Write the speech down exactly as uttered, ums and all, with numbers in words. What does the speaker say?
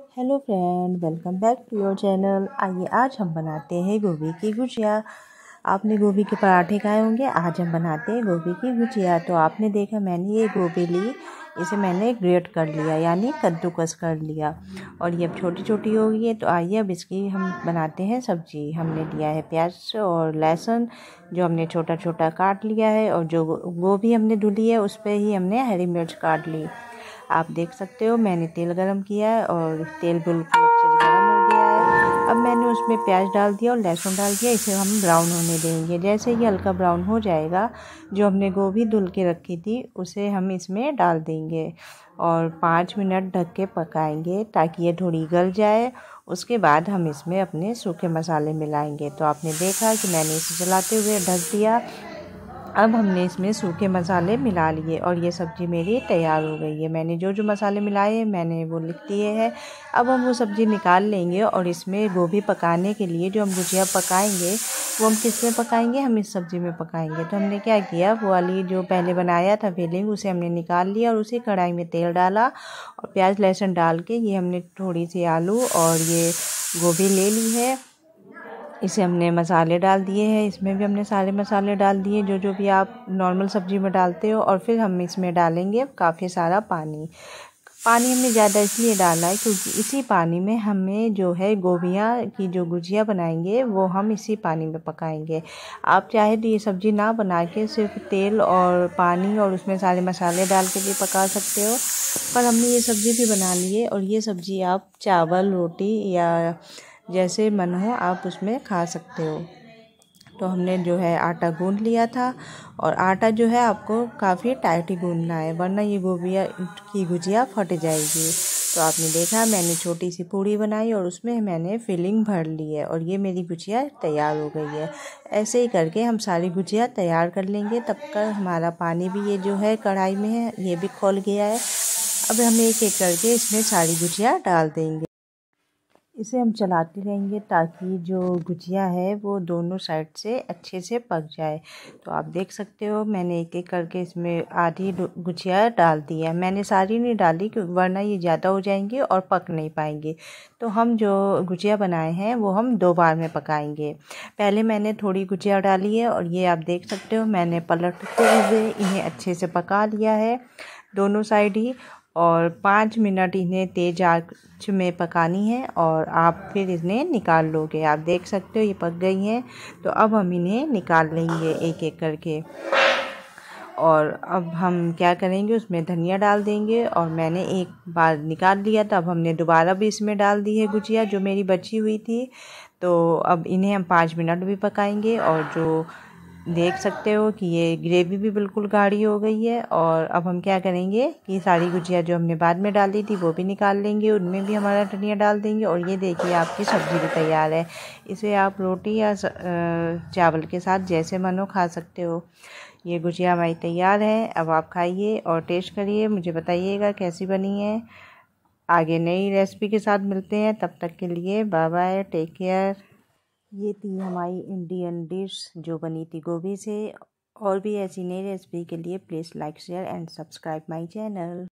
Hello friend, welcome back to your channel. आइए आज हम बनाते हैं गोभी की गुजिया। आपने गोभी के पराठे खाए होंगे, आज हम बनाते हैं गोभी की गुजिया। तो आपने देखा मैंने ये गोभी ली, इसे मैंने ग्रेट कर लिया यानी कद्दूकस कर लिया और ये अब छोटी छोटी हो गई है। तो आइए अब इसकी हम बनाते हैं सब्जी। हमने लिया है प्याज और लहसुन जो हमने छोटा छोटा काट लिया है, और जो गोभी हमने धुली है उस पर ही हमने हरी मिर्च काट ली। आप देख सकते हो मैंने तेल गरम किया है और तेल बिल्कुल अच्छे से गरम हो गया है। अब मैंने उसमें प्याज डाल दिया और लहसुन डाल दिया। इसे हम ब्राउन होने देंगे। जैसे ये हल्का ब्राउन हो जाएगा, जो हमने गोभी धुल के रखी थी उसे हम इसमें डाल देंगे और पाँच मिनट ढक के पकाएंगे ताकि ये थोड़ी गल जाए। उसके बाद हम इसमें अपने सूखे मसाले मिलाएंगे। तो आपने देखा कि मैंने इसे चलाते हुए ढक दिया। अब हमने इसमें सूखे मसाले मिला लिए और ये सब्ज़ी मेरी तैयार हो गई है। मैंने जो जो मसाले मिलाए हैं मैंने वो लिख दिए हैं। अब हम वो सब्ज़ी निकाल लेंगे और इसमें गोभी पकाने के लिए जो हम गुजिया पकाएंगे वो हम किस में पकाएंगे, हम इस सब्ज़ी में पकाएंगे। तो हमने क्या किया, वो वाली जो पहले बनाया था फिलिंग उसे हमने निकाल लिया और उसी कढ़ाई में तेल डाला और प्याज लहसुन डाल के ये हमने थोड़ी सी आलू और ये गोभी ले ली है। इसे हमने मसाले डाल दिए हैं, इसमें भी हमने सारे मसाले डाल दिए जो जो भी आप नॉर्मल सब्ज़ी में डालते हो। और फिर हम इसमें डालेंगे काफ़ी सारा पानी। पानी हमने ज़्यादा इसलिए डाला है क्योंकि इसी पानी में हमें जो है गोभियाँ की जो गुजिया बनाएंगे वो हम इसी पानी में पकाएंगे। आप चाहे तो ये सब्ज़ी ना बना के सिर्फ तेल और पानी और उसमें सारे मसाले डाल के भी पका सकते हो, पर हमने ये सब्ज़ी भी बना ली है। और ये सब्ज़ी आप चावल रोटी या जैसे मन हो आप उसमें खा सकते हो। तो हमने जो है आटा गूंद लिया था और आटा जो है आपको काफ़ी टाइट ही गूंदना है, वरना ये गोभिया की गुजिया फट जाएगी। तो आपने देखा मैंने छोटी सी पूड़ी बनाई और उसमें मैंने फिलिंग भर ली है और ये मेरी गुजिया तैयार हो गई है। ऐसे ही करके हम सारी गुजिया तैयार कर लेंगे। तब तक हमारा पानी भी ये जो है कढ़ाई में है ये भी खौल गया है। अब हम एक एक करके इसमें सारी गुजिया डाल देंगे। इसे हम चलाते रहेंगे ताकि जो गुजिया है वो दोनों साइड से अच्छे से पक जाए। तो आप देख सकते हो मैंने एक एक करके इसमें आधी गुजिया डाल दी है। मैंने सारी नहीं डाली क्योंकि वरना ये ज़्यादा हो जाएंगी और पक नहीं पाएंगी। तो हम जो गुजिया बनाए हैं वो हम दो बार में पकाएंगे। पहले मैंने थोड़ी गुजिया डाली है और ये आप देख सकते हो मैंने पलटते हुए इन्हें अच्छे से पका लिया है दोनों साइड ही, और पाँच मिनट इन्हें तेज़ आंच में पकानी है और आप फिर इन्हें निकाल लोगे। आप देख सकते हो ये पक गई हैं। तो अब हम इन्हें निकाल लेंगे एक एक करके। और अब हम क्या करेंगे, उसमें धनिया डाल देंगे और मैंने एक बार निकाल लिया था, अब हमने दोबारा भी इसमें डाल दी है गुजिया जो मेरी बची हुई थी। तो अब इन्हें हम पाँच मिनट भी पकाएंगे और जो देख सकते हो कि ये ग्रेवी भी बिल्कुल गाढ़ी हो गई है। और अब हम क्या करेंगे कि सारी गुजिया जो हमने बाद में डाली थी वो भी निकाल लेंगे, उनमें भी हमारा धनिया डाल देंगे और ये देखिए आपकी सब्ज़ी भी तैयार है। इसे आप रोटी या चावल के साथ जैसे मन हो खा सकते हो। ये गुजिया हमारी तैयार है। अब आप खाइए और टेस्ट करिए, मुझे बताइएगा कैसी बनी है। आगे नई रेसिपी के साथ मिलते हैं, तब तक के लिए बाय बाय, टेक केयर। ये थी हमारी इंडियन डिश जो बनी थी गोभी से। और भी ऐसी नई रेसिपी के लिए please like share and subscribe my channel.